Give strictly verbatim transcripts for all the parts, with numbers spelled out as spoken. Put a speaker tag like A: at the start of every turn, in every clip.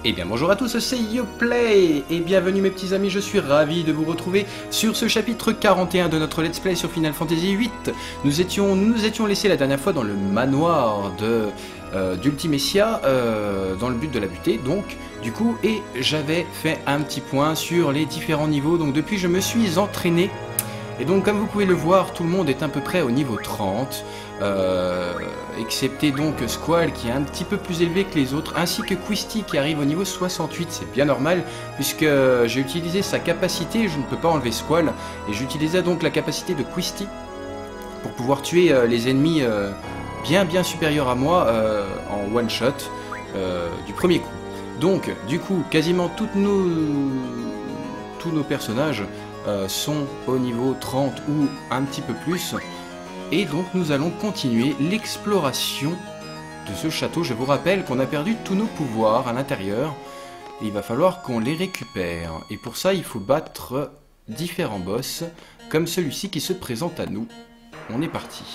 A: Eh bien bonjour à tous, c'est YoPlay et bienvenue mes petits amis, je suis ravi de vous retrouver sur ce chapitre quarante et un de notre let's play sur Final Fantasy huit. Nous étions, nous nous étions laissés la dernière fois dans le manoir de euh, d'Ultimecia, euh, dans le but de la buter donc du coup, et j'avais fait un petit point sur les différents niveaux, donc depuis je me suis entraîné. Et donc comme vous pouvez le voir, tout le monde est à peu près au niveau trente, euh, excepté donc Squall qui est un petit peu plus élevé que les autres, ainsi que Quisty qui arrive au niveau soixante-huit, c'est bien normal, puisque j'ai utilisé sa capacité, je ne peux pas enlever Squall, et j'utilisais donc la capacité de Quisty pour pouvoir tuer euh, les ennemis euh, bien bien supérieurs à moi euh, en one shot euh, du premier coup. Donc du coup, quasiment toutes nos, tous nos personnages Euh, sont au niveau trente ou un petit peu plus, et donc nous allons continuer l'exploration de ce château. Je vous rappelle qu'on a perdu tous nos pouvoirs à l'intérieur et il va falloir qu'on les récupère, et pour ça il faut battre différents boss comme celui-ci qui se présente à nous. On est parti.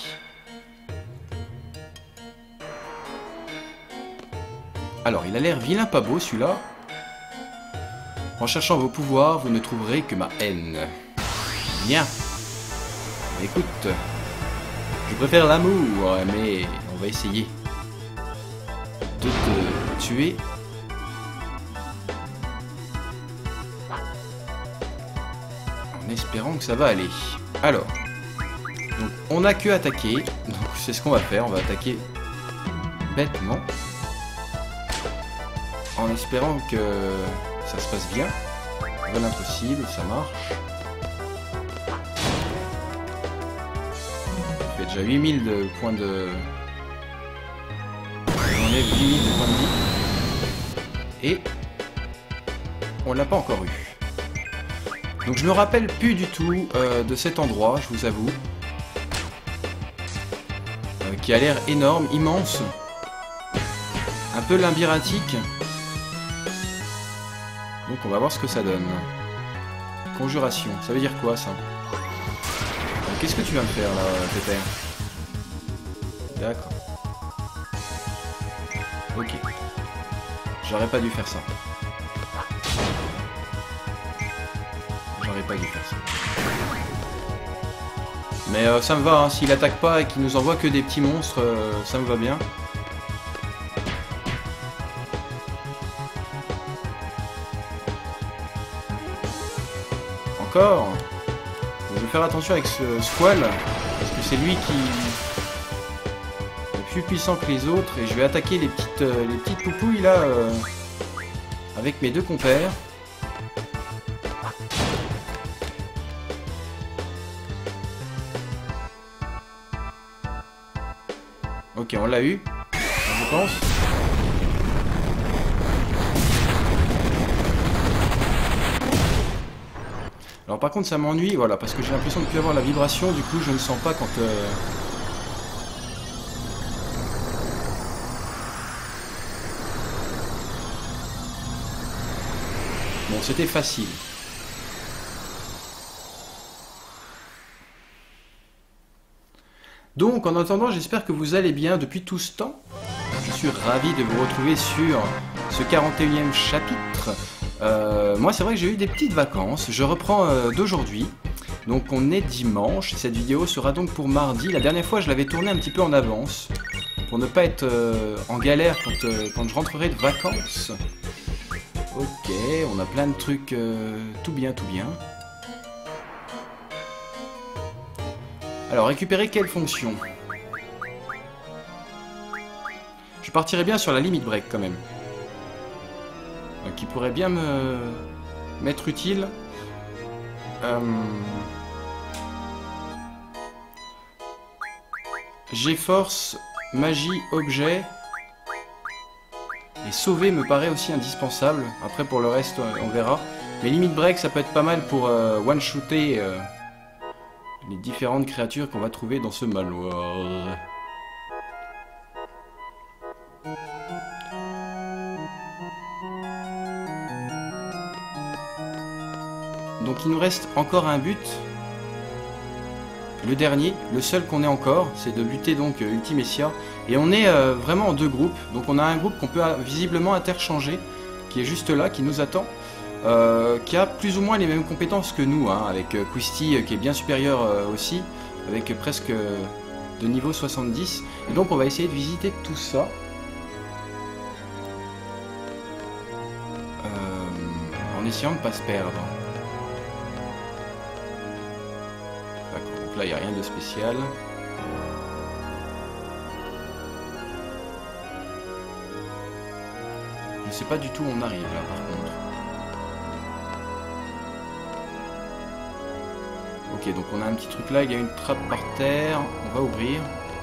A: Alors il a l'air vilain pas beau celui-là. En cherchant vos pouvoirs, vous ne trouverez que ma haine. Bien. Écoute, je préfère l'amour, mais on va essayer de te tuer. En espérant que ça va aller. Alors, donc on n'a que attaquer, donc c'est ce qu'on va faire, on va attaquer bêtement. En espérant que ça se passe bien. Rien d'impossible, ça marche. Ça fait déjà huit mille de points de... On enlève huit mille de points de vie. Et... on l'a pas encore eu. Donc je me rappelle plus du tout euh, de cet endroit, je vous avoue. Euh, qui a l'air énorme, immense. Un peu labyrinthique. Donc on va voir ce que ça donne. Conjuration, ça veut dire quoi ça? Qu'est-ce que tu viens de faire là, Pépère? D'accord. Ok. J'aurais pas dû faire ça. J'aurais pas dû faire ça. Mais euh, ça me va, hein. S'il attaque pas et qu'il nous envoie que des petits monstres, euh, ça me va bien. Encore. Je vais faire attention avec ce Squall, parce que c'est lui qui est plus puissant que les autres, et je vais attaquer les petites, euh, les petites poupouilles là, euh, avec mes deux compères. Ok, on l'a eu, je pense. Alors par contre ça m'ennuie, voilà, parce que j'ai l'impression de ne plus avoir la vibration, du coup je ne sens pas quand... Euh... Bon, c'était facile. Donc en attendant, j'espère que vous allez bien depuis tout ce temps. Je suis ravi de vous retrouver sur ce quarante et unième chapitre. Euh, moi c'est vrai que j'ai eu des petites vacances, je reprends euh, d'aujourd'hui, donc on est dimanche, cette vidéo sera donc pour mardi. La dernière fois je l'avais tournée un petit peu en avance, pour ne pas être euh, en galère quand, euh, quand je rentrerai de vacances. Ok, on a plein de trucs, euh, tout bien, tout bien. Alors récupérer quelle fonction? Je partirai bien sur la limit break quand même. Qui pourrait bien me m'être utile. Euh... G-force, magie, objet. Et sauver me paraît aussi indispensable. Après pour le reste on verra. Mais limit break ça peut être pas mal pour euh, one-shooter euh, les différentes créatures qu'on va trouver dans ce manoir. Donc il nous reste encore un but, le dernier, le seul qu'on ait encore, c'est de buter donc euh, Ultimecia. Et on est euh, vraiment en deux groupes, donc on a un groupe qu'on peut euh, visiblement interchanger qui est juste là, qui nous attend, euh, qui a plus ou moins les mêmes compétences que nous, hein, avec euh, Quisty euh, qui est bien supérieur euh, aussi, avec euh, presque euh, de niveau soixante-dix. Et donc on va essayer de visiter tout ça. Euh, en essayant de ne pas se perdre. D'accord, donc là il n'y a rien de spécial. Je sais pas du tout où on arrive là par contre. Ok, donc on a un petit truc là, il y a une trappe par terre, on va ouvrir.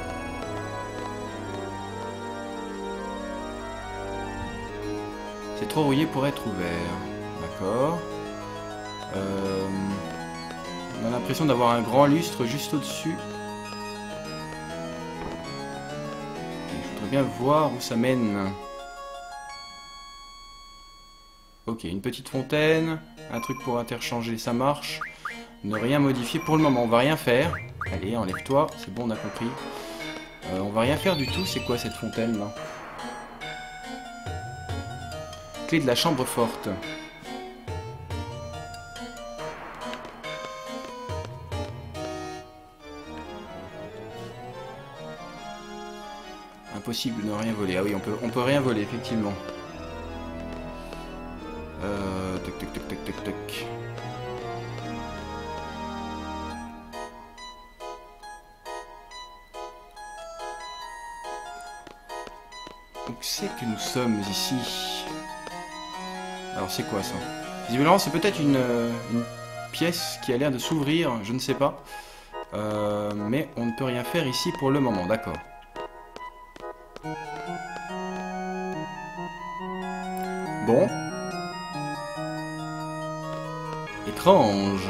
A: C'est trop rouillé pour être ouvert. D'accord. Euh, on a l'impression d'avoir un grand lustre juste au-dessus. Je voudrais bien voir où ça mène. Ok, une petite fontaine, un truc pour interchanger, ça marche. Ne rien modifier pour le moment, on va rien faire. Allez, enlève-toi, c'est bon, on a compris. Euh, on va rien faire du tout, c'est quoi cette fontaine là? Clé de la chambre forte. Impossible de ne rien voler. Ah oui, on peut, on peut rien voler, effectivement. Euh, tac, tac, tac, tac, tac, tac. Donc c'est que nous sommes ici. Alors c'est quoi ça? Visiblement c'est peut-être une, une pièce qui a l'air de s'ouvrir, je ne sais pas. Euh, mais on ne peut rien faire ici pour le moment, d'accord. Bon. Étrange.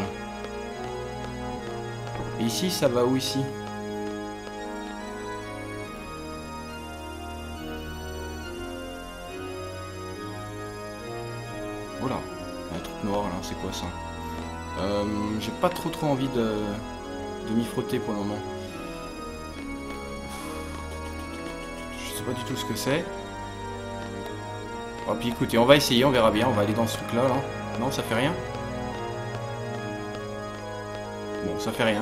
A: Et ici, ça va où ici? Oh là, il y a un truc noir là, c'est quoi ça? euh, J'ai pas trop trop envie de, de m'y frotter pour le moment. Je sais pas du tout ce que c'est. Oh, puis écoutez, on va essayer, on verra bien, on va aller dans ce truc là, là. Non, ça fait rien? Bon, ça fait rien.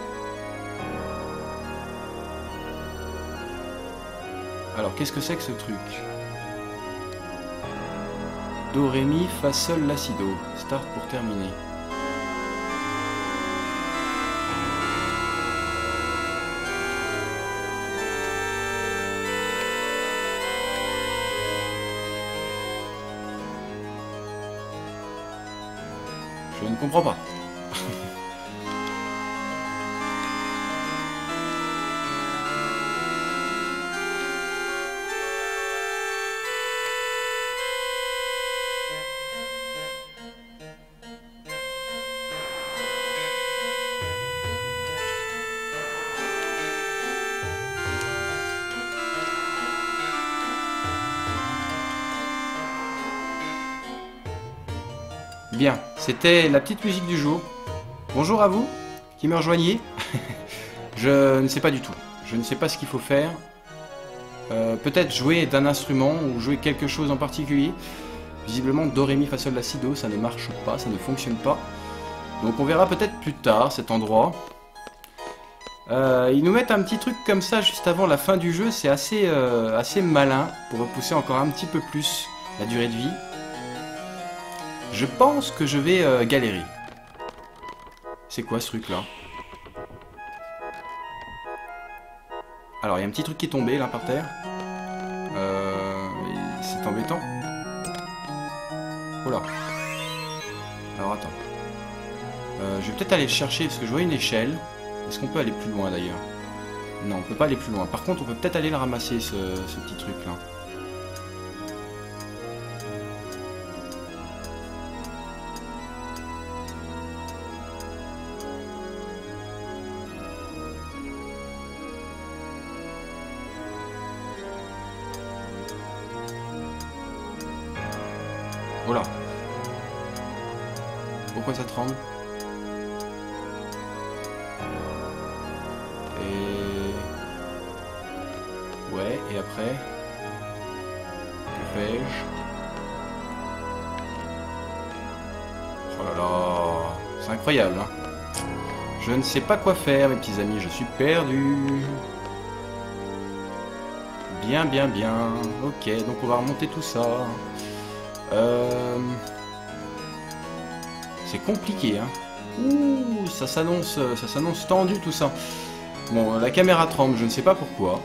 A: Alors, qu'est-ce que c'est que ce truc? Do, ré, mi, fa, sol, la, si, do. Start pour terminer. Je ne comprends pas. Bien, c'était la petite musique du jour. Bonjour à vous qui me rejoignez. Je ne sais pas du tout. Je ne sais pas ce qu'il faut faire. Euh, Peut-être jouer d'un instrument ou jouer quelque chose en particulier. Visiblement, do, ré, mi, fa, sol, la, si, do, ça ne marche pas, ça ne fonctionne pas. Donc on verra peut-être plus tard cet endroit. Euh, ils nous mettent un petit truc comme ça juste avant la fin du jeu. C'est assez, euh, assez malin pour repousser encore un petit peu plus la durée de vie. Je pense que je vais euh, galérer. C'est quoi ce truc là? Alors il y a un petit truc qui est tombé là par terre. Euh, c'est embêtant. Oh là. Alors attends. Euh, je vais peut-être aller le chercher parce que je vois une échelle. Est-ce qu'on peut aller plus loin d'ailleurs? Non, on peut pas aller plus loin. Par contre, on peut peut-être aller le ramasser ce, ce petit truc là. Oh là. Pourquoi ça tremble? Et... Ouais, et après? Que fais-je? Oh là là, c'est incroyable, hein. Je ne sais pas quoi faire, mes petits amis, je suis perdu. Bien, bien, bien. Ok, donc on va remonter tout ça. Euh... C'est compliqué, hein. Ouh, ça s'annonce, ça s'annonce tendu tout ça. Bon, la caméra tremble, je ne sais pas pourquoi.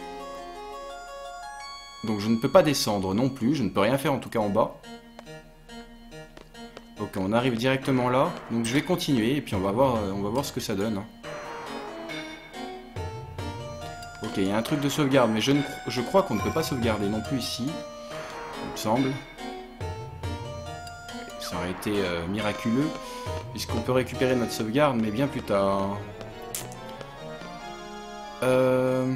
A: Donc je ne peux pas descendre non plus, je ne peux rien faire en tout cas en bas. Ok, on arrive directement là, donc je vais continuer et puis on va voir, on va voir ce que ça donne. Ok, il y a un truc de sauvegarde, mais je, ne, je crois qu'on ne peut pas sauvegarder non plus ici, il me semble. Ça aurait été euh, miraculeux, puisqu'on peut récupérer notre sauvegarde, mais bien plus tard. Euh...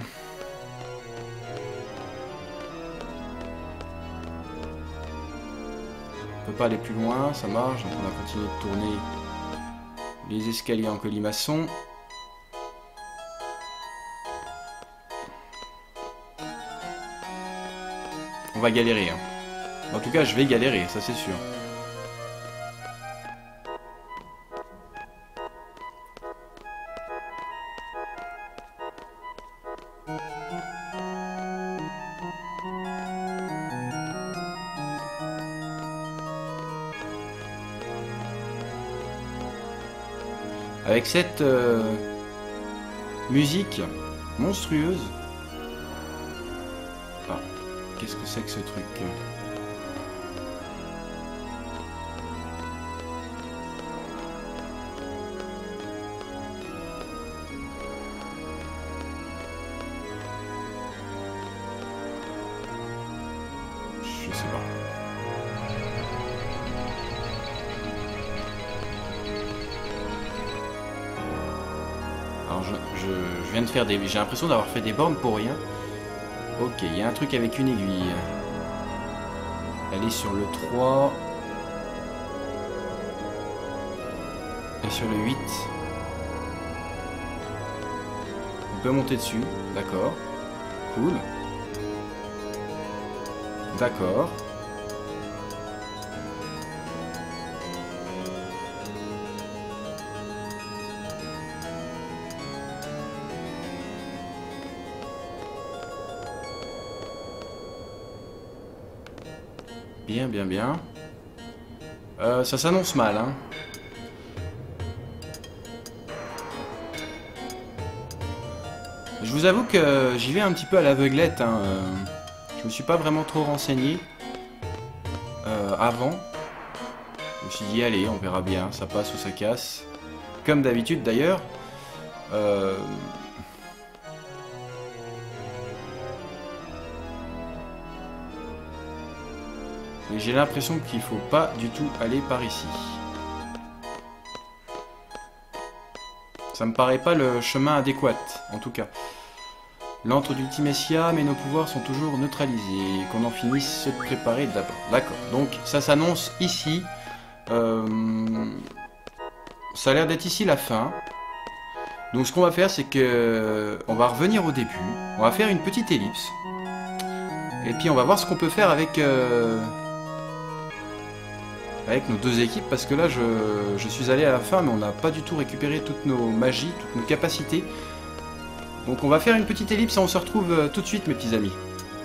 A: On peut pas aller plus loin, ça marche, donc on va continuer de tourner les escaliers en colimaçon. On va galérer, hein. En tout cas, je vais galérer, ça c'est sûr. Avec cette euh, musique monstrueuse. Ah, qu'est-ce que c'est que ce truc? Je sais pas. Alors je, je, je viens de faire des... J'ai l'impression d'avoir fait des bornes pour rien. Ok, il y a un truc avec une aiguille. Elle est sur le trois. Et sur le huit. On peut monter dessus. D'accord. Cool. D'accord. Bien, bien, bien. Euh, ça s'annonce mal, hein. Je vous avoue que j'y vais un petit peu à l'aveuglette, hein. Je me suis pas vraiment trop renseigné euh, avant. Je me suis dit, allez, on verra bien, ça passe ou ça casse. Comme d'habitude, d'ailleurs. Euh... Et j'ai l'impression qu'il faut pas du tout aller par ici. Ça me paraît pas le chemin adéquat, en tout cas. L'antre d'Ultimessia, mais nos pouvoirs sont toujours neutralisés. Qu'on en finisse de préparer d'abord. D'accord, donc ça s'annonce ici. Euh... Ça a l'air d'être ici la fin. Donc ce qu'on va faire, c'est que on va revenir au début. On va faire une petite ellipse. Et puis on va voir ce qu'on peut faire avec... Euh... avec nos deux équipes, parce que là je, je suis allé à la fin mais on n'a pas du tout récupéré toutes nos magies, toutes nos capacités. Donc on va faire une petite ellipse et on se retrouve tout de suite mes petits amis.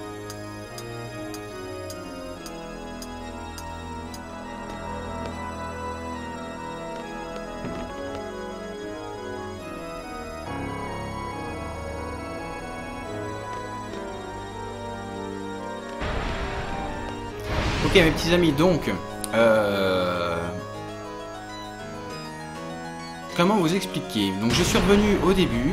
A: Ok mes petits amis, donc... Euh... Comment vous expliquer? Donc je suis revenu au début.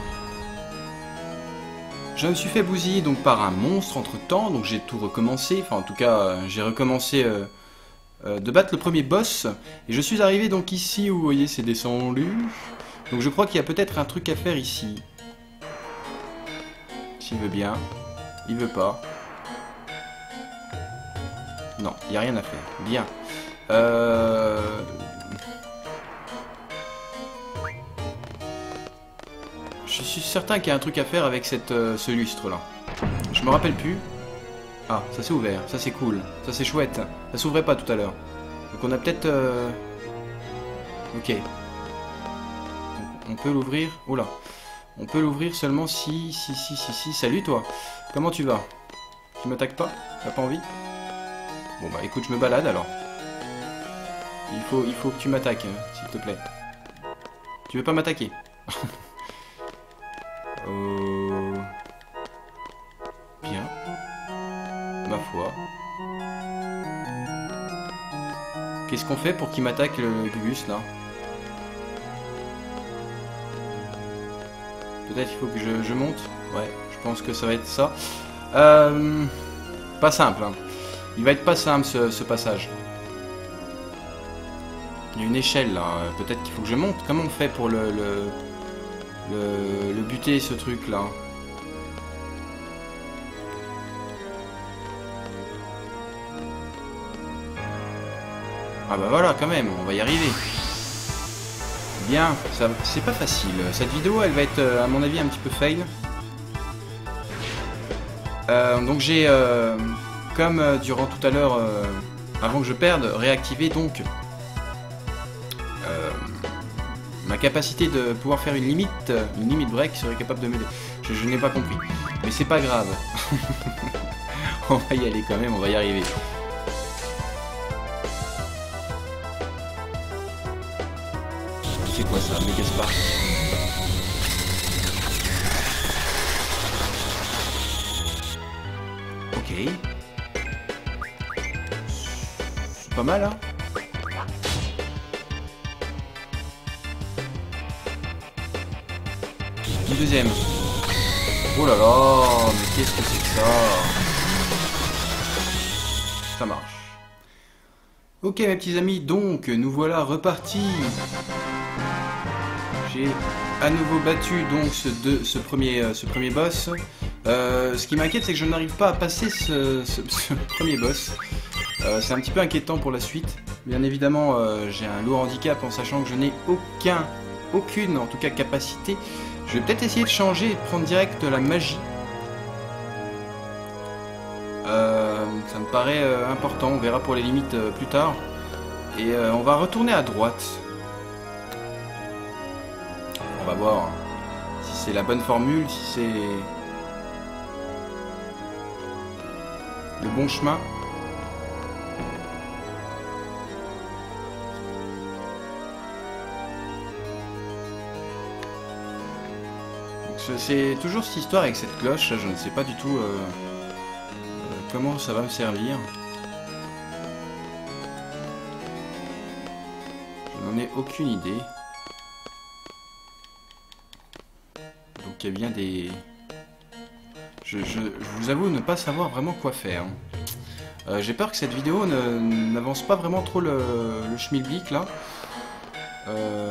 A: Je me suis fait bousiller donc par un monstre entre temps, donc j'ai tout recommencé, enfin en tout cas j'ai recommencé euh, euh, de battre le premier boss. Et je suis arrivé donc ici où vous voyez c'est descendu. Donc je crois qu'il y a peut-être un truc à faire ici. S'il veut bien. Il veut pas. Non, il n'y a rien à faire. Bien. Euh... Je suis certain qu'il y a un truc à faire avec cette, euh, ce lustre là. Je me rappelle plus. Ah, ça s'est ouvert. Ça c'est cool. Ça c'est chouette. Ça s'ouvrait pas tout à l'heure. Donc on a peut-être... Euh... Ok. Donc, on peut l'ouvrir. Oh là. On peut l'ouvrir seulement si, si, si, si, si. Salut toi. Comment tu vas? Tu m'attaques pas? T'as pas envie? Bon bah écoute, je me balade alors. Il faut, il faut que tu m'attaques, euh, s'il te plaît. Tu veux pas m'attaquer? euh... Bien. Ma foi. Qu'est-ce qu'on fait pour qu'il m'attaque le Gugus là? Peut-être il faut que je, je monte. Ouais, je pense que ça va être ça. Euh, pas simple. Hein. Il va être pas simple ce, ce passage. Il y a une échelle là. Peut-être qu'il faut que je monte. Comment on fait pour le, le, le, le buter ce truc là? Ah bah voilà, quand même, on va y arriver. Bien, ça, c'est pas facile. Cette vidéo, elle va être, à mon avis, un petit peu fail. Euh, donc j'ai, euh, comme euh, durant tout à l'heure, euh, avant que je perde, réactivé donc euh, ma capacité de pouvoir faire une limite, une limite break qui serait capable de m'aider. Je, je n'ai pas compris, mais c'est pas grave. On va y aller quand même, on va y arriver. C'est quoi ça, Mega Spark? Ok. C'est pas mal, hein? Une deuxième. Oh là là, mais qu'est-ce que c'est que ça? Ça marche. Ok mes petits amis, donc nous voilà repartis. J'ai à nouveau battu donc ce, deux, ce, premier, euh, ce premier boss. Euh, ce qui m'inquiète, c'est que je n'arrive pas à passer ce, ce, ce premier boss. Euh, c'est un petit peu inquiétant pour la suite. Bien évidemment, euh, j'ai un lourd handicap en sachant que je n'ai aucun, aucune en tout cas capacité. Je vais peut-être essayer de changer et de prendre direct la magie. Euh, ça me paraît euh, important, on verra pour les limites euh, plus tard. Et euh, on va retourner à droite. On va voir si c'est la bonne formule, si c'est le bon chemin. C'est toujours cette histoire avec cette cloche, je ne sais pas du tout euh, euh, comment ça va me servir. Je n'en ai aucune idée. Donc il y a bien des... Je, je, je vous avoue ne pas savoir vraiment quoi faire. Euh, J'ai peur que cette vidéo n'avance pas vraiment trop le, le schmilblick là. Euh...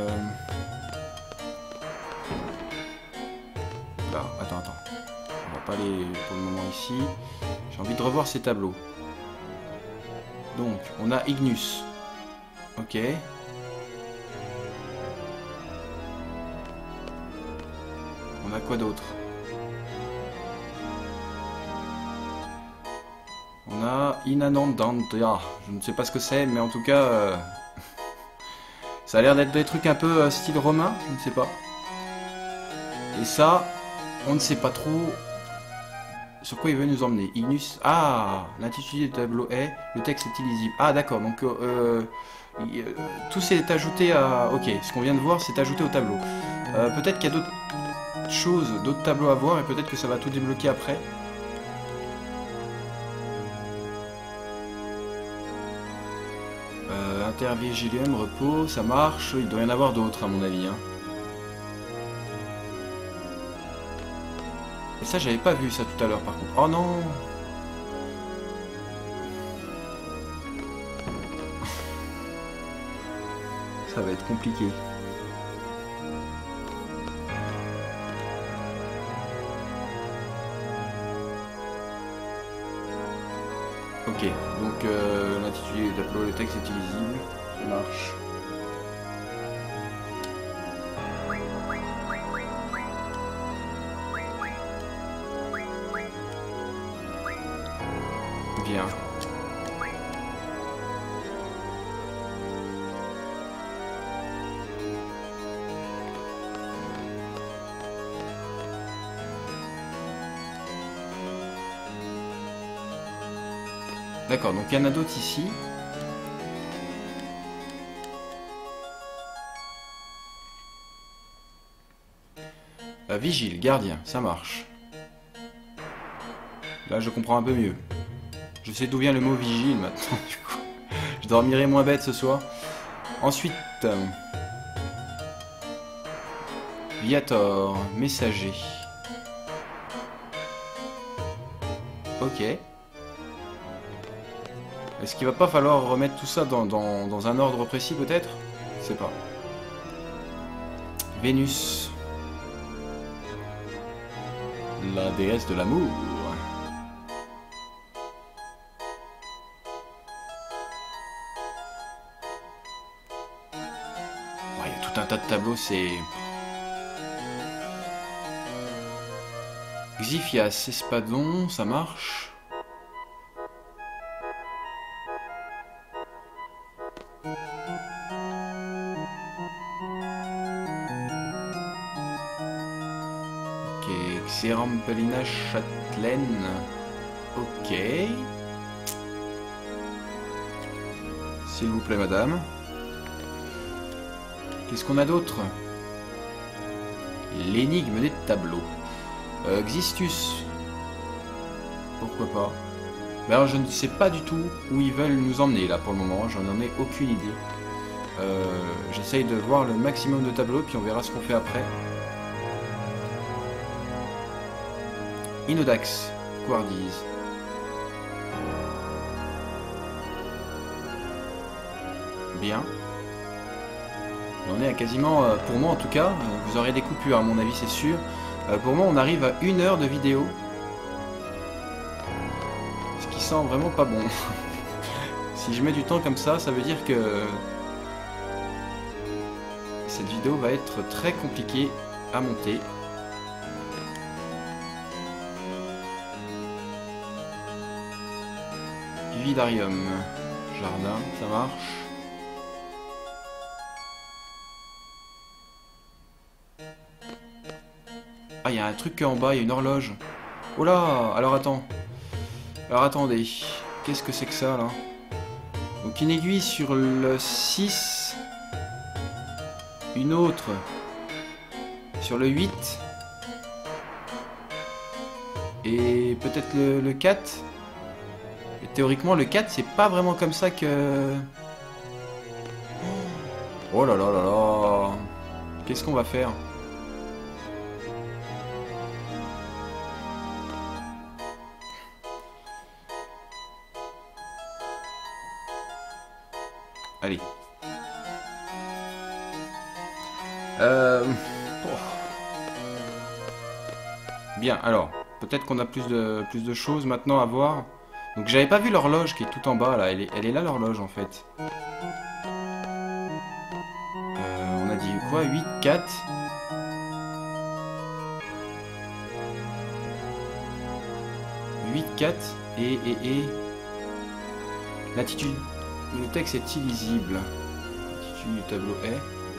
A: Là, attends, attends. On va pas aller pour le moment ici. J'ai envie de revoir ces tableaux. Donc, on a Ignus. Ok. On a quoi d'autre? On a Inanandanda. Je ne sais pas ce que c'est, mais en tout cas... Euh... ça a l'air d'être des trucs un peu euh, style romain, je ne sais pas. Et ça... on ne sait pas trop sur quoi il veut nous emmener. Ignus. Ah, l'intitulé du tableau est. Le texte est illisible. Ah, d'accord. Donc, euh, euh, tout s'est ajouté à. Ok, ce qu'on vient de voir, c'est ajouté au tableau. Euh, peut-être qu'il y a d'autres choses, d'autres tableaux à voir, et peut-être que ça va tout débloquer après. Euh, Intervigilium, repos, ça marche. Il doit y en avoir d'autres, à mon avis. Hein. Et ça, j'avais pas vu ça tout à l'heure par contre. Oh non! Ça va être compliqué. Ok, donc euh, l'intitulé du tableau, le texte est illisible. Ça marche. Bien. D'accord, donc il y en a d'autres ici. Euh, vigile, gardien, ça marche. Là, je comprends un peu mieux. Je sais d'où vient le mot vigile maintenant, du coup. Je dormirai moins bête ce soir. Ensuite... Euh, Viator, messager. Ok. Est-ce qu'il va pas falloir remettre tout ça dans, dans, dans un ordre précis peut-être? Je sais pas. Vénus. La déesse de l'amour. Il y a tout un tas de tableaux, c'est... Xiphias, Espadon, ça marche. Ok, Xerampelina Châtelaine. Ok. S'il vous plaît, madame. Qu'est-ce qu'on a d'autre? L'énigme des tableaux. Euh, Xistus. Pourquoi pas. Mais alors je ne sais pas du tout où ils veulent nous emmener là pour le moment, j'en ai aucune idée. Euh, J'essaye de voir le maximum de tableaux puis on verra ce qu'on fait après. Inodax, Quardies. Bien. On est à quasiment, euh, pour moi en tout cas, euh, vous aurez des coupures à mon avis c'est sûr. Euh, pour moi on arrive à une heure de vidéo. Ce qui sent vraiment pas bon. Si je mets du temps comme ça, ça veut dire que cette vidéo va être très compliquée à monter. Vidarium, jardin, ça marche. Ah, il y a un truc en bas, il y a une horloge. Oh là, alors attends. Alors attendez, qu'est-ce que c'est que ça là? Donc une aiguille sur le six. Une autre sur le huit. Et peut-être le, le quatre. Et théoriquement le quatre c'est pas vraiment comme ça que... Oh là là là là. Qu'est-ce qu'on va faire? Allez. Euh... Oh. Bien, alors, peut-être qu'on a plus de, plus de choses maintenant à voir. Donc j'avais pas vu l'horloge qui est tout en bas là, elle est, elle est là l'horloge en fait. Euh, on a dit quoi? huit, quatre. huit, quatre et, et, et... Latitude... Le texte est illisible. Latitude du tableau est...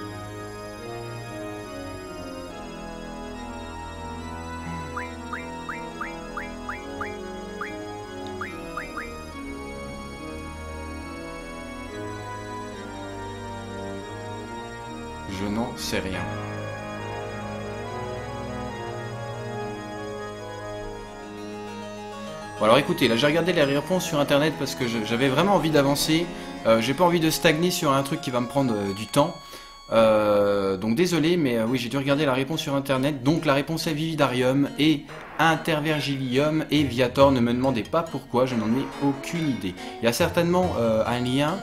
A: Je n'en sais rien. Bon alors écoutez, là j'ai regardé les réponses sur internet parce que j'avais vraiment envie d'avancer. Euh, j'ai pas envie de stagner sur un truc qui va me prendre euh, du temps. Euh, donc désolé, mais euh, oui j'ai dû regarder la réponse sur internet. Donc la réponse est Vividarium et Intervergilium et Viator. Ne me demandez pas pourquoi, je n'en ai aucune idée. Il y a certainement euh, un lien,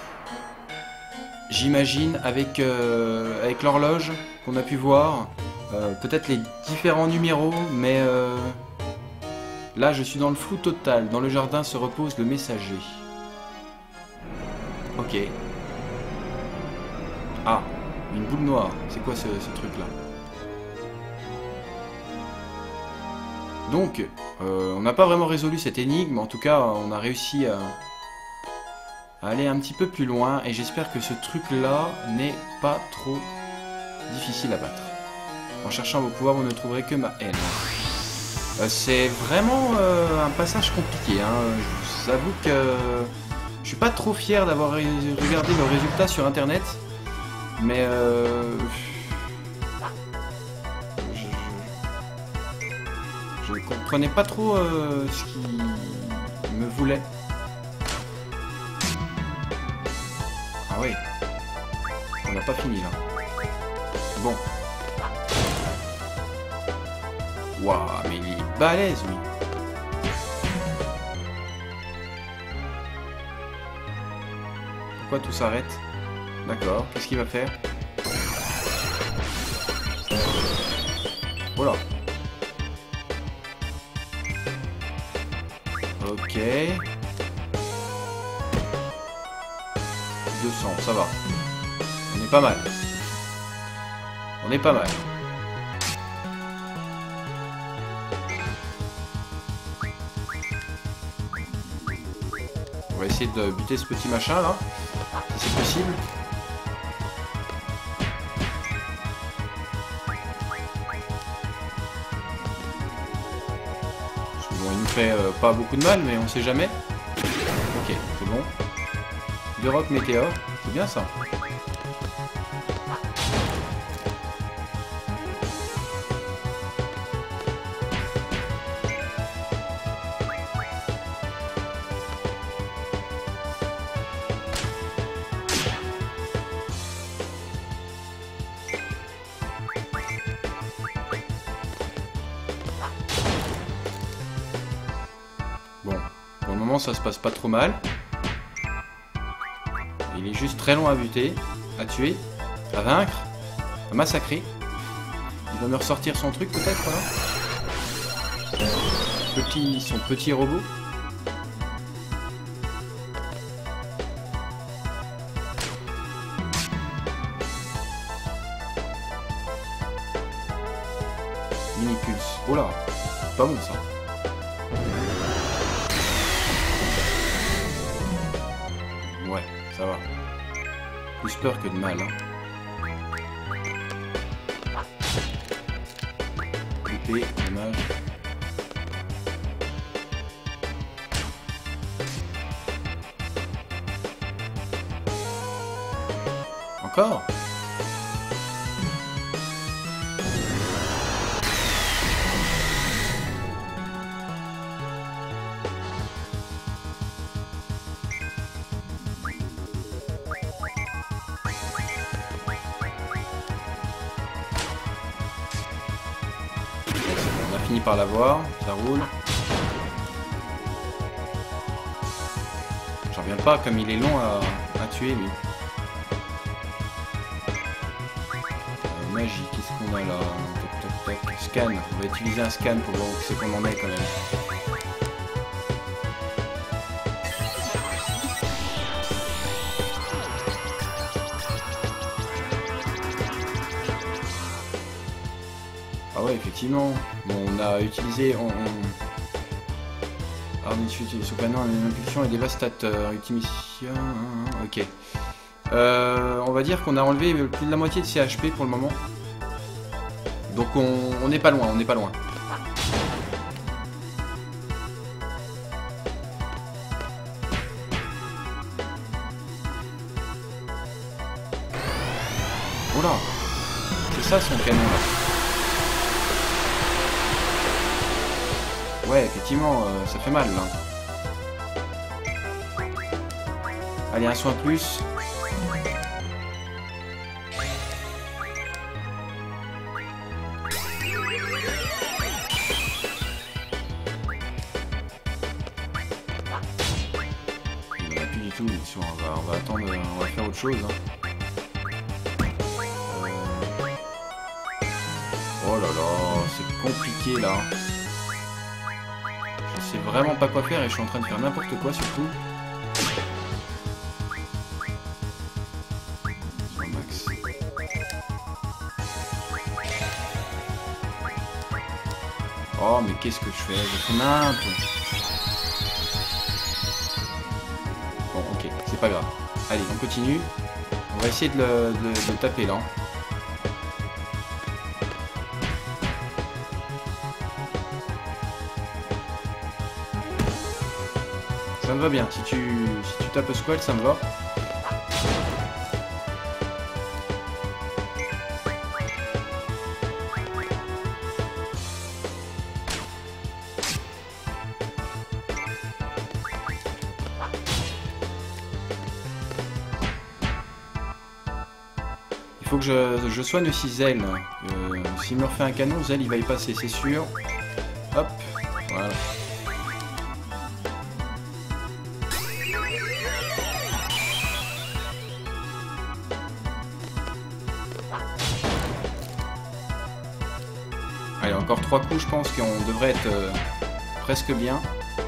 A: j'imagine, avec, euh, avec l'horloge qu'on a pu voir. Euh, Peut-être les différents numéros, mais... Euh... Là, je suis dans le flou total. Dans le jardin se repose le messager. Ok. Ah, une boule noire. C'est quoi ce, ce truc-là? Donc, euh, on n'a pas vraiment résolu cette énigme. En tout cas, on a réussi à, à aller un petit peu plus loin. Et j'espère que ce truc-là n'est pas trop difficile à battre. En cherchant vos pouvoirs, vous ne trouverez que ma haine. Euh, c'est vraiment euh, un passage compliqué, hein. vous avoue que je suis pas trop fier d'avoir regardé le résultat sur internet, mais euh, je, je comprenais pas trop euh, ce qu'il me voulait. Ah oui, on n'a pas fini là. Bon. Waouh, mais il est balèze lui. Pourquoi tout s'arrête? D'accord, qu'est-ce qu'il va faire? Voilà. Ok. deux cents, ça va. On est pas mal. On est pas mal. On va essayer de buter ce petit machin là. Si c'est possible. Bon, il nous fait euh, pas beaucoup de mal, mais on sait jamais. Ok, c'est bon. Deux rocs météores, c'est bien ça. Bon, pour le moment ça se passe pas trop mal. Il est juste très long à buter, à tuer, à vaincre, à massacrer. Il va me ressortir son truc peut-être là. Petit, son petit robot. Mini-pulse. Oh là, pas bon ça. Ouais, ça va. Plus peur que de mal. Hein. Épée, dommage. Encore? Fini par l'avoir, ça roule. J'en reviens pas comme il est long à, à tuer lui. Euh, magie, qu'est-ce qu'on a là? Toc, toc, toc. Scan, on va utiliser un scan pour voir où c'est qu'on en est quand même. Ah ouais, effectivement. Bon, on a utilisé... On, on... Alors, on utilise ce panneau une impulsion et dévastateur. Ultimission... Ok. Euh, on va dire qu'on a enlevé plus de la moitié de ses H P pour le moment. Donc on n'est pas loin, on n'est pas loin. Oh là! C'est ça son canon là. Ouais, effectivement, euh, ça fait mal, là. Allez, un soin plus. Il n'y en a plus du tout, les soins. On va, on va attendre, on va faire autre chose. Hein. Euh... Oh là là, c'est compliqué, là. Je sais vraiment pas quoi faire et je suis en train de faire n'importe quoi surtout. Max. Oh mais qu'est-ce que je fais? Je fais n'importe. Bon ok, c'est pas grave. Allez, on continue. On va essayer de le, de, de le taper là. Ça me va bien. Si tu, si tu tapes Squall, ça me va. Il faut que je, je soigne aussi Zell. Euh, S'il me refait un canon, Zell il va y passer, c'est sûr. Hop, voilà. Allez, encore trois coups, je pense qu'on devrait être euh, presque bien.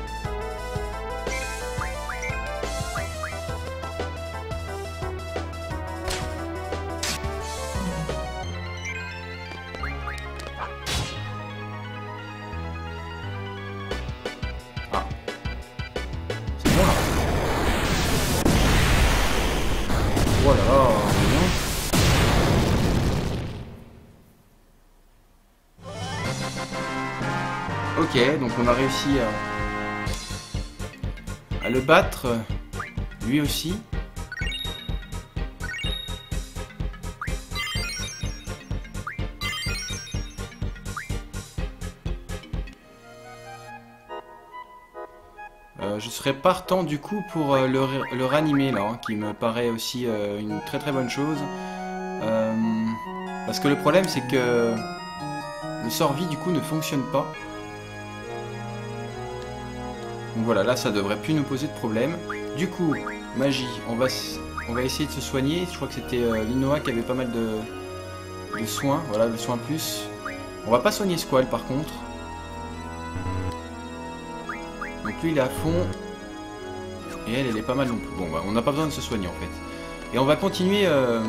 A: Ah. C'est bon là. Voilà, bien. Ok, donc on a réussi à, à le battre, lui aussi. Euh, je serais partant du coup pour euh, le, le ranimer là, hein, qui me paraît aussi euh, une très très bonne chose. Euh, parce que le problème c'est que le sort vie du coup ne fonctionne pas. Donc voilà, là ça devrait plus nous poser de problème. Du coup, magie, on va, on va essayer de se soigner. Je crois que c'était euh, Linoa qui avait pas mal de, de soins. Voilà, le soin plus. On va pas soigner Squall par contre. Donc lui il est à fond. Et elle, elle est pas mal non plus. Bon bah on n'a pas besoin de se soigner en fait. Et on va continuer... Euh...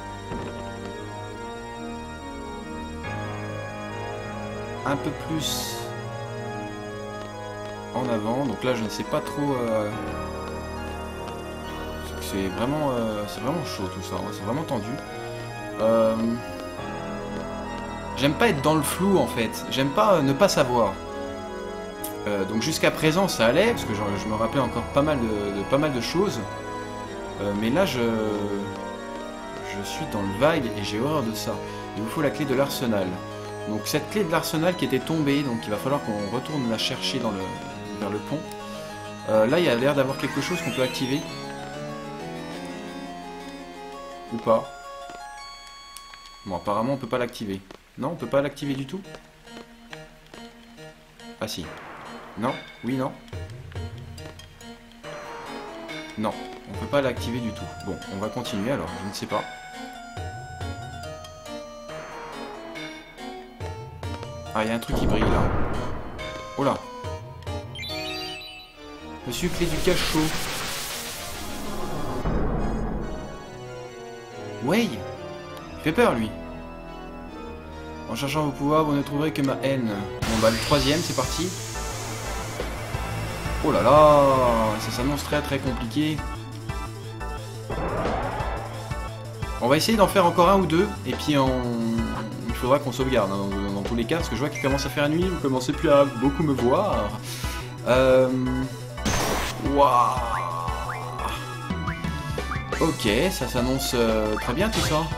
A: un peu plus... en avant, donc là je ne sais pas trop. Euh... C'est vraiment, euh... c'est vraiment chaud tout ça, hein. C'est vraiment tendu. Euh... J'aime pas être dans le flou en fait. J'aime pas euh, ne pas savoir. Euh, donc jusqu'à présent ça allait parce que je, je me rappelais encore pas mal de, de pas mal de choses. Euh, mais là je je suis dans le vague et j'ai horreur de ça. Il vous faut la clé de l'arsenal. Donc cette clé de l'arsenal qui était tombée, donc il va falloir qu'on retourne la chercher dans le vers le pont. Euh, là, il y a l'air d'avoir quelque chose qu'on peut activer. Ou pas. Bon, apparemment, on peut pas l'activer. Non, on peut pas l'activer du tout. Ah si. Non. Oui, non. Non, on peut pas l'activer du tout. Bon, on va continuer alors, je ne sais pas. Ah, il y a un truc qui brille là. Oh là. Monsieur clé du cachot. Ouais. Il fait peur lui. En cherchant vos pouvoirs, vous ne trouverez que ma haine. Bon bah le troisième, c'est parti. Oh là là, ça s'annonce très très compliqué. On va essayer d'en faire encore un ou deux, et puis on... il faudra qu'on sauvegarde hein, dans, dans tous les cas, parce que je vois qu'il commence à faire nuit, vous commencez plus à beaucoup me voir. Euh... Waouh. Ok, ça s'annonce euh, très bien tout ça.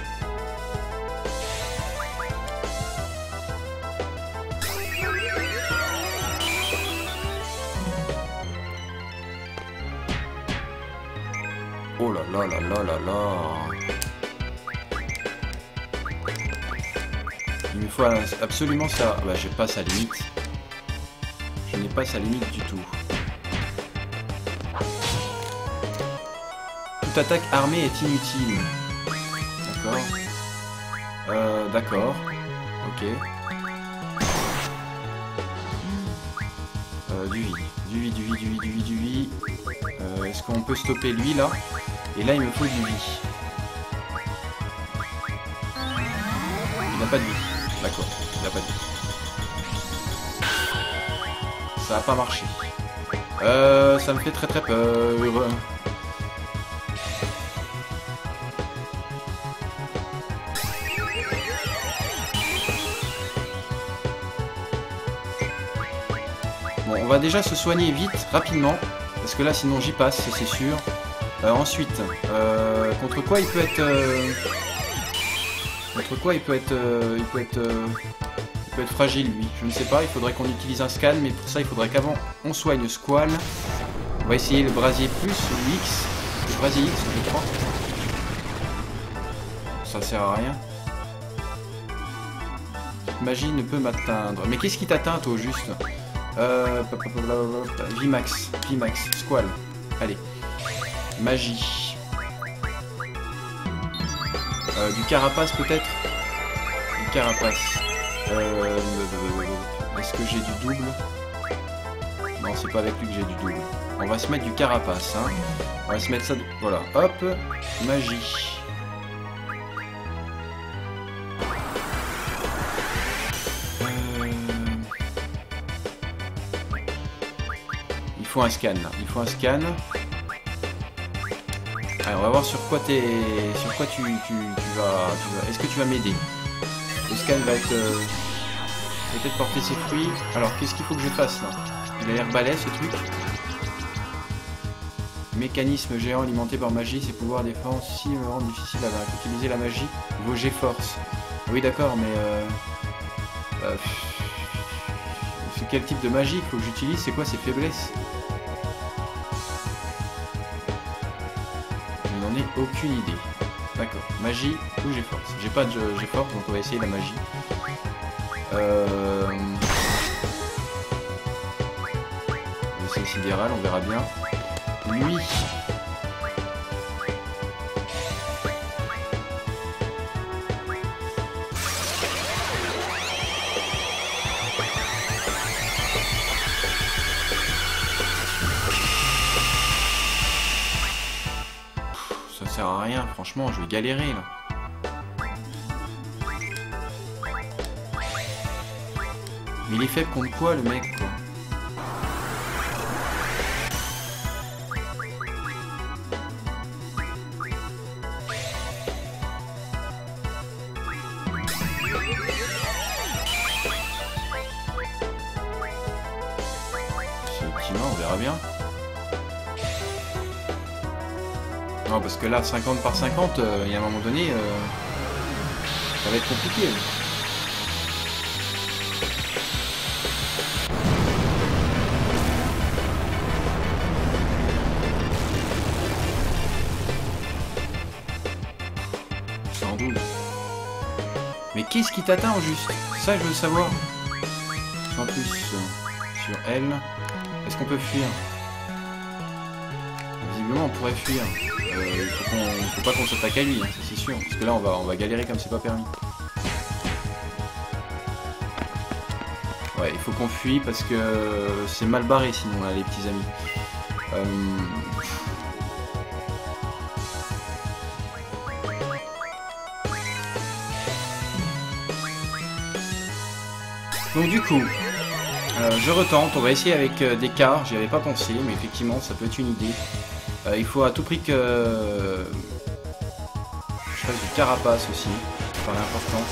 A: Oh là là là là là là. Il me faut absolument ça. Bah, je passe à limite. Je n'ai pas sa limite du tout. Toute attaque armée est inutile. D'accord. Euh, d'accord. Ok. Euh, du vie. Du vie, du vie, du vie, du vie, du vie. Euh, Est-ce qu'on peut stopper lui là? Et là il me faut du vie. Il n'a pas de vie. D'accord, il n'a pas de vie. Ça n'a pas marché. Euh, ça me fait très très peur. Bon, on va déjà se soigner vite, rapidement. Parce que là, sinon, j'y passe, c'est sûr. Euh, ensuite, euh, contre quoi il peut être... Euh... Contre quoi il peut être... Euh... Il peut être... Euh... Il peut être fragile, lui. Je ne sais pas, il faudrait qu'on utilise un scan, mais pour ça, il faudrait qu'avant, on soigne Squall. On va essayer le brasier plus, ou X. Le brasier X, je crois. Ça sert à rien. Cette magie ne peut m'atteindre. Mais qu'est-ce qui t'atteint, toi, au juste? Euh... Vimax. Vimax. Squall. Allez. Magie. Euh, du carapace, peut-être? Du carapace. Euh, Est-ce que j'ai du double? Non, c'est pas avec lui que j'ai du double. On va se mettre du carapace, hein. On va se mettre ça... De... Voilà, hop. Magie. Euh... Il faut un scan, là. Il faut un scan. Allez, on va voir sur quoi t'es... Sur quoi tu, tu, tu vas... Tu vas... Est-ce que tu vas m'aider? Le scan va être... Euh... peut-être porter ses fruits. Alors, qu'est-ce qu'il faut que je fasse, là? Il a l'air balai, ce truc. Mécanisme géant alimenté par magie, ses pouvoirs défensifs me rendent difficile à vaincre. Utiliser la magie, vos G-Force. Oui, d'accord, mais... Euh... Euh... C'est quel type de magie qu'il faut que j'utilise? C'est quoi ses faiblesses? Je n'en ai aucune idée. D'accord. Magie ou G-Force. J'ai pas de G-Force, donc on va essayer la magie. Euh... On va essayer le sidéral, on verra bien. Lui. Ça sert à rien, franchement, je vais galérer là. Mais il est faible contre quoi, le mec, quoi? Effectivement, on verra bien. Non, parce que là, cinquante par cinquante, euh, il y a un moment donné, euh, ça va être compliqué. Mais qu'est-ce qui t'atteint au juste? Ça, je veux savoir. En plus, euh, sur elle, est-ce qu'on peut fuir? Visiblement, on pourrait fuir. Euh, il faut, qu'on, faut pas qu'on s'attaque à lui, hein, ça c'est sûr. Parce que là, on va, on va galérer comme c'est pas permis. Ouais, il faut qu'on fuit parce que c'est mal barré sinon, là, les petits amis. Euh... Donc du coup, euh, je retente, on va essayer avec euh, des quarts, j'y avais pas pensé, mais effectivement ça peut être une idée. Euh, il faut à tout prix que euh, je fasse du carapace aussi, ça paraît important.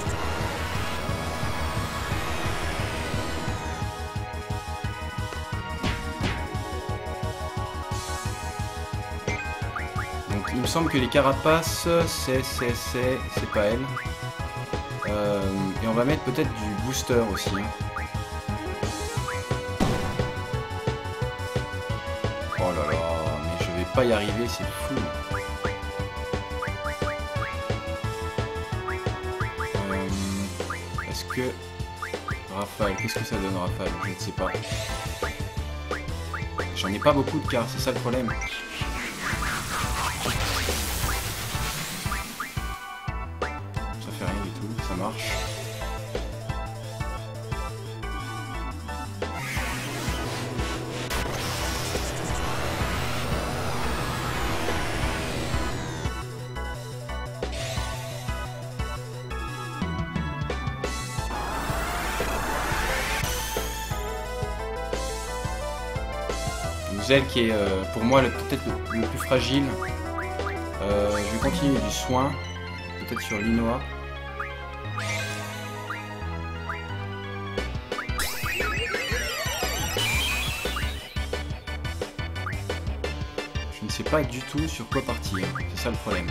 A: Donc il me semble que les carapaces, c'est, c'est, c'est, c'est pas elle. Euh, et on va mettre peut-être du booster aussi. Oh là là, mais je vais pas y arriver, c'est fou. Euh, Est-ce que... Rafale, qu'est-ce que ça donne Rafale? Je ne sais pas. J'en ai pas beaucoup de cartes, c'est ça le problème. Ça fait rien du tout, ça marche. Zell qui est euh, pour moi peut-être le, le plus fragile. Euh, je vais continuer du soin, peut-être sur Linoa. pas du tout sur quoi partir. C'est ça le problème.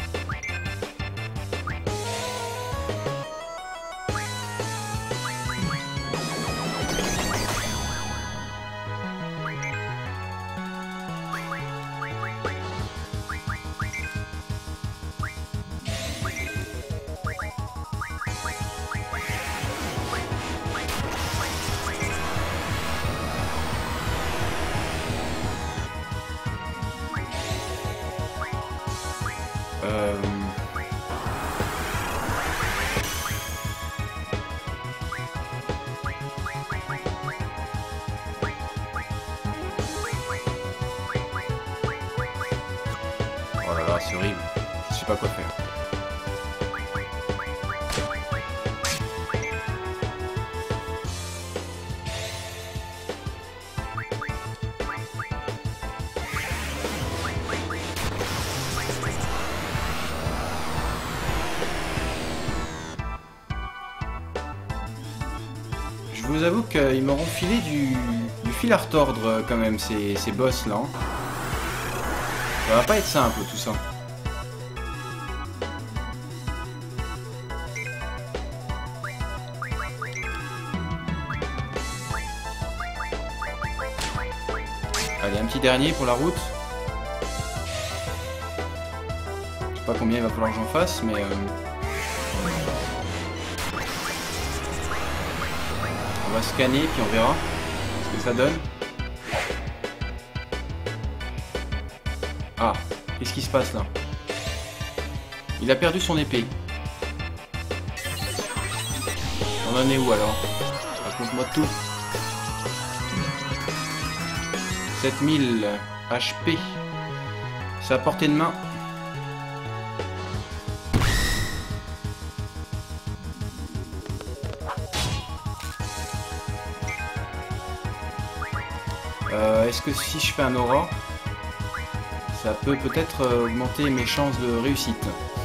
A: Euh... Oh là là, c'est horrible. Je sais pas quoi faire. Je vous avoue qu'ils m'auront filé du, du fil à retordre quand même, ces, ces boss là. Ça va pas être simple tout ça. Allez, un petit dernier pour la route. Je sais pas combien il va falloir que j'en fasse, mais... Euh... On va scanner, puis on verra ce que ça donne. Ah, qu'est-ce qui se passe là? Il a perdu son épée. On en est où alors? Raconte-moi tout. sept mille H P. C'est à portée de main. Euh, Est-ce que si je fais un aura, ça peut peut-être euh, augmenter mes chances de réussite?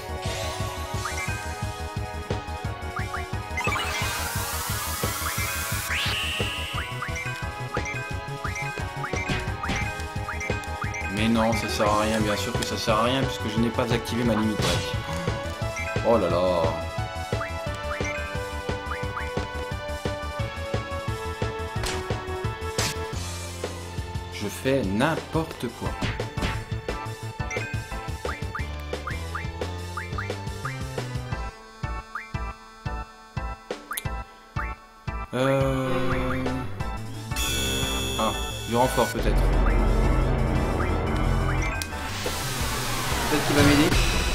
A: Mais non, ça sert à rien, bien sûr que ça sert à rien puisque je n'ai pas activé ma limite break. Oh là là. Je fais n'importe quoi. Euh... Ah, du renfort peut-être. Peut-être qu'il va m'aider.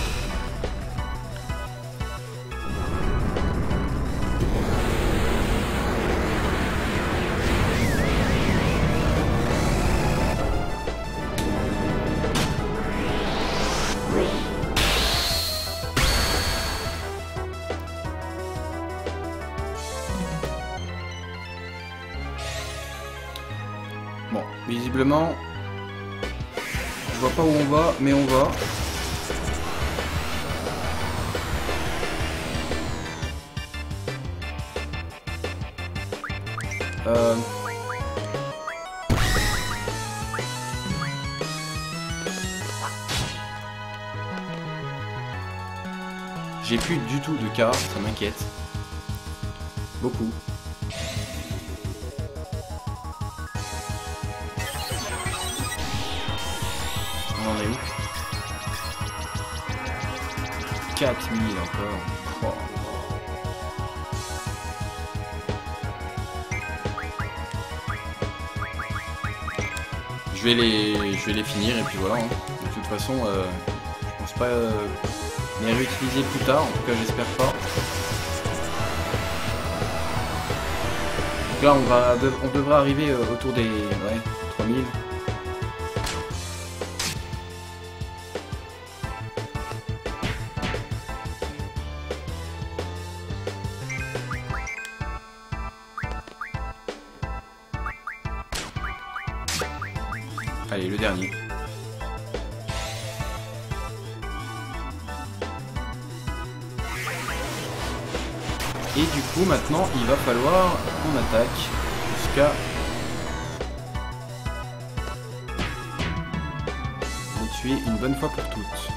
A: Bon, visiblement, je vois pas où on va, mais on va. Euh... J'ai plus du tout de cas, ça m'inquiète. Beaucoup. On en est où? quatre mille encore. Oh. Je vais les, je vais les finir et puis voilà. Hein. De toute façon, euh, je pense pas euh, les réutiliser plus tard. En tout cas, j'espère pas. Donc là, on va, on devrait arriver euh, autour des ouais, trois mille. Allez, le dernier. Et du coup, maintenant, il va falloir qu'on attaque jusqu'à... au-dessus tuer une bonne fois pour toutes.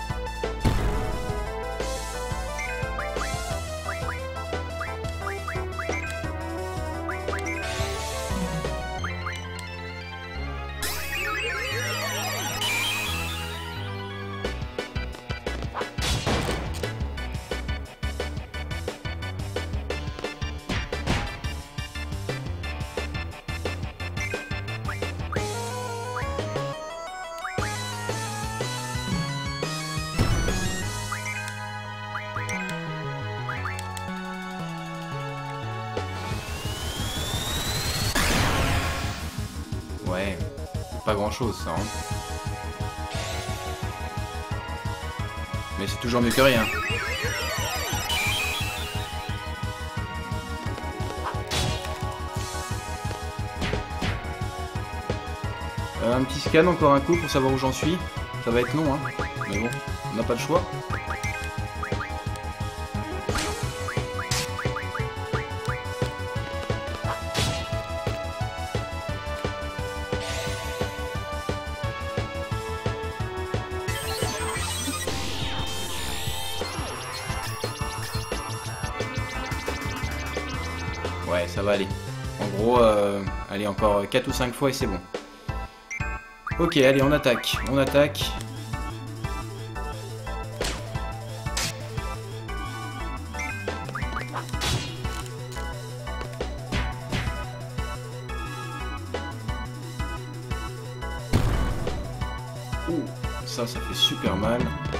A: Ouais, pas grand chose ça. Hein. Mais c'est toujours mieux que rien. Euh, un petit scan encore un coup pour savoir où j'en suis. Ça va être long, hein. Mais bon, on n'a pas le choix. Ouais, ça va aller. En gros, euh, allez, encore quatre ou cinq fois et c'est bon. Ok, allez, on attaque. On attaque. Ouh, ça, ça fait super mal.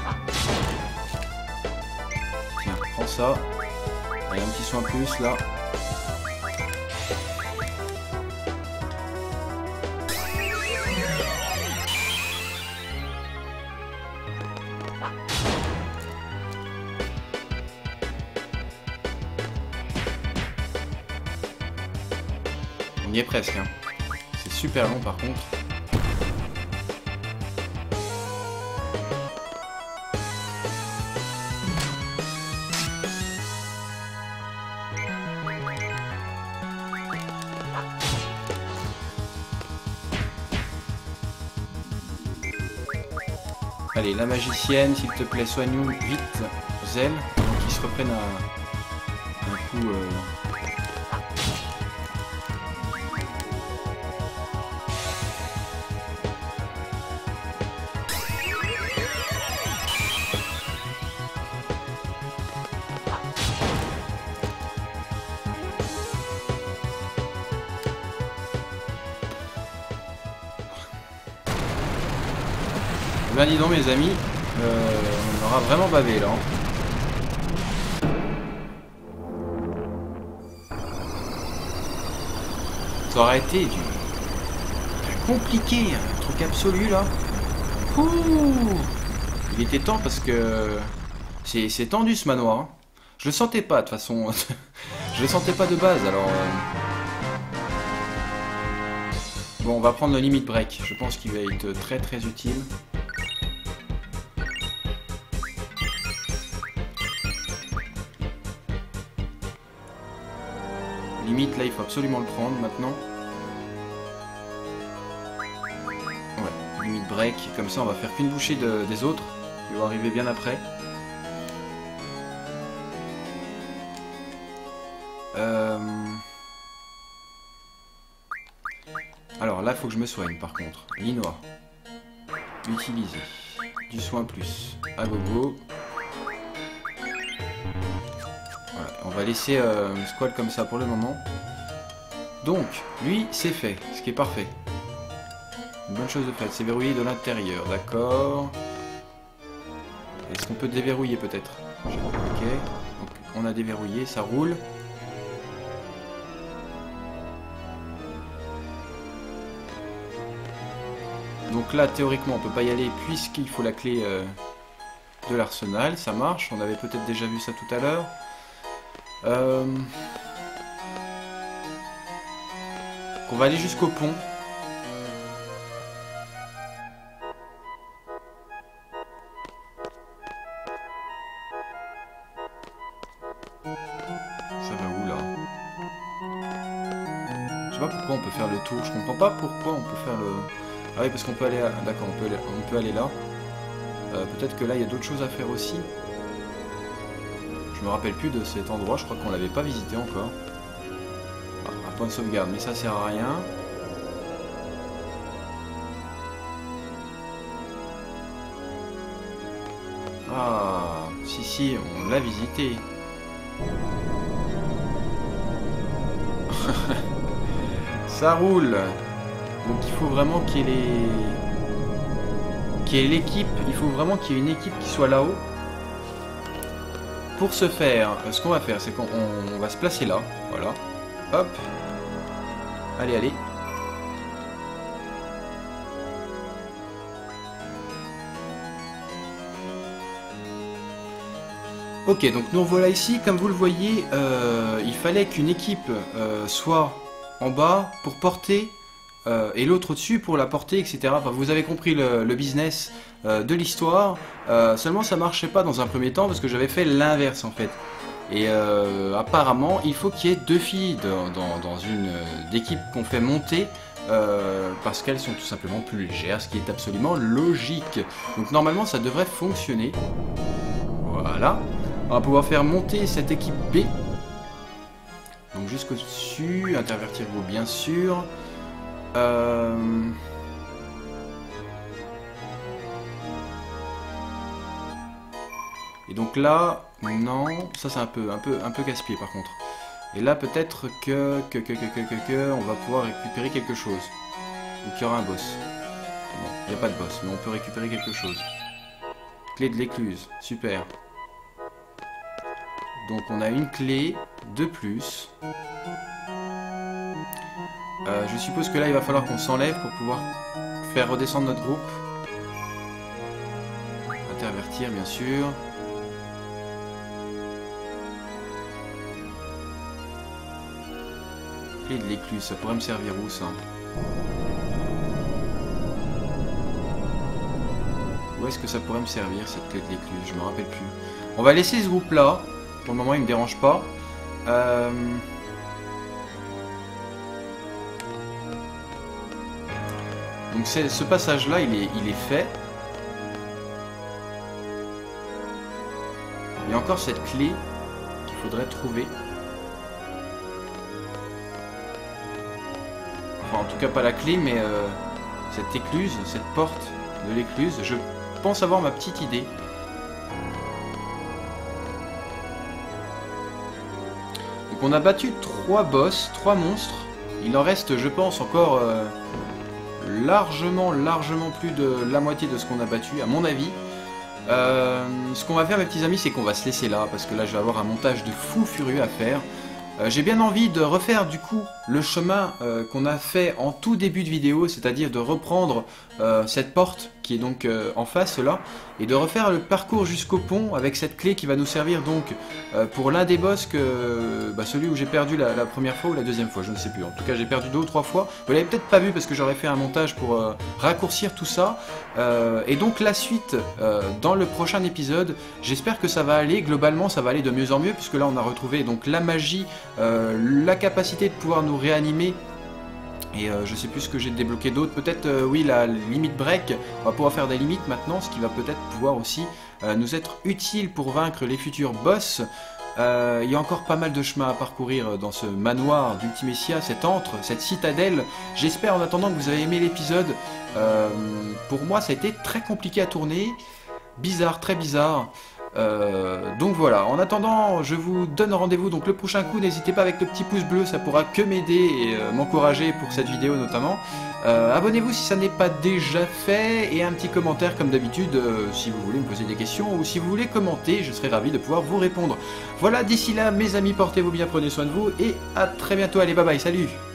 A: Tiens, prends ça. Allez, un petit soin plus, là. On y est presque, hein. C'est super long par contre. Allez, la magicienne, s'il te plaît, soigne-nous vite, Zelle, avant qu'ils se reprennent à un coup... Euh... Ben dis donc mes amis, euh, on aura vraiment bavé là. Ça aurait été du... compliqué, un truc absolu là. Ouh, il était temps parce que c'est tendu ce manoir. Hein. Je le sentais pas de toute façon. Je le sentais pas de base alors... Euh... Bon, on va prendre le limit break. Je pense qu'il va être très très utile. Limite, là, il faut absolument le prendre maintenant. Ouais, limite break. Comme ça, on va faire qu'une bouchée de, des autres. Ils vont arriver bien après. Euh... Alors là, il faut que je me soigne par contre. Linois. Utiliser. Du soin plus. À gogo. Voilà. On va laisser euh, Squall comme ça pour le moment. Donc, lui, c'est fait. Ce qui est parfait. Une bonne chose de faite. C'est verrouillé de l'intérieur. D'accord. Est-ce qu'on peut déverrouiller peut-être? Ok. Donc, on a déverrouillé. Ça roule. Donc là, théoriquement, on peut pas y aller puisqu'il faut la clé euh, de l'arsenal. Ça marche. On avait peut-être déjà vu ça tout à l'heure. Euh... On va aller jusqu'au pont. Ça va où là? Je sais pas pourquoi on peut faire le tour. Je comprends pas pourquoi on peut faire le... Ah oui, parce qu'on peut aller... À... D'accord, on, peut aller... on peut aller là. Euh, Peut-être que là, il y a d'autres choses à faire aussi. Je me rappelle plus de cet endroit, je crois qu'on l'avait pas visité encore. Ah, un point de sauvegarde, mais ça sert à rien. Ah, si, si, on l'a visité. Ça roule. Donc il faut vraiment qu'il y ait les... qu'il y ait l'équipe, il faut vraiment qu'il y ait une équipe qui soit là-haut. Pour ce faire, ce qu'on va faire, c'est qu'on on va se placer là, voilà. Hop. Allez, allez. Ok, donc nous voilà ici, comme vous le voyez, euh, il fallait qu'une équipe euh, soit en bas pour porter euh, et l'autre au-dessus pour la porter, et cetera. Enfin, vous avez compris le, le business euh, de l'histoire, euh, seulement ça marchait pas dans un premier temps parce que j'avais fait l'inverse en fait. Et euh, apparemment, il faut qu'il y ait deux filles dans, dans, dans une euh, équipe qu'on fait monter euh, parce qu'elles sont tout simplement plus légères, ce qui est absolument logique. Donc normalement, ça devrait fonctionner. Voilà. On va pouvoir faire monter cette équipe B. Donc jusqu'au-dessus, intervertir vous bien sûr. Euh... Et donc là, non, ça c'est un peu, un peu, un peu casse-pied par contre. Et là peut-être que, que, que, que, que, que, que, on va pouvoir récupérer quelque chose. Ou qu'il y aura un boss. Bon, il n'y a pas de boss, mais on peut récupérer quelque chose. Clé de l'écluse, super. Donc on a une clé de plus. Euh, je suppose que là il va falloir qu'on s'enlève pour pouvoir faire redescendre notre groupe. Intervertir bien sûr. Clé de l'écluse, ça pourrait me servir où ça? Où est-ce que ça pourrait me servir cette clé de l'écluse? Je me rappelle plus. On va laisser ce groupe là. Pour le moment, il ne me dérange pas. Euh... Donc ce passage-là, il est, il est fait. Il y a encore cette clé qu'il faudrait trouver. Enfin, en tout cas, pas la clé, mais euh, cette écluse, cette porte de l'écluse. Je pense avoir ma petite idée. Donc on a battu trois boss, trois monstres. Il en reste, je pense, encore euh, largement, largement plus de la moitié de ce qu'on a battu, à mon avis. Euh, ce qu'on va faire, mes petits amis, c'est qu'on va se laisser là, parce que là, je vais avoir un montage de fou furieux à faire. Euh, J'ai bien envie de refaire, du coup, le chemin euh, qu'on a fait en tout début de vidéo, c'est-à-dire de reprendre euh, cette porte qui est donc euh, en face là, et de refaire le parcours jusqu'au pont avec cette clé qui va nous servir donc euh, pour l'un des boss, que bah, celui où j'ai perdu la, la première fois ou la deuxième fois, je ne sais plus. En tout cas, j'ai perdu deux ou trois fois. Vous l'avez peut-être pas vu parce que j'aurais fait un montage pour euh, raccourcir tout ça. Euh, et donc la suite euh, dans le prochain épisode, j'espère que ça va aller. Globalement, ça va aller de mieux en mieux puisque là, on a retrouvé donc la magie, euh, la capacité de pouvoir nous réanimer. Et euh, je sais plus ce que j'ai débloqué d'autre. Peut-être, euh, oui, la limite break. On va pouvoir faire des limites maintenant, ce qui va peut-être pouvoir aussi euh, nous être utile pour vaincre les futurs boss. Euh, il y a encore pas mal de chemin à parcourir dans ce manoir d'Ultimecia, cet antre, cette citadelle. J'espère en attendant que vous avez aimé l'épisode. Euh, pour moi, ça a été très compliqué à tourner. Bizarre, très bizarre. Euh, donc voilà, en attendant, je vous donne rendez-vous donc le prochain coup. N'hésitez pas avec le petit pouce bleu, ça pourra que m'aider et euh, m'encourager pour cette vidéo notamment. Euh, Abonnez-vous si ça n'est pas déjà fait et un petit commentaire comme d'habitude euh, si vous voulez me poser des questions ou si vous voulez commenter, je serai ravi de pouvoir vous répondre. Voilà, d'ici là mes amis, portez-vous bien, prenez soin de vous et à très bientôt. Allez, bye bye, salut!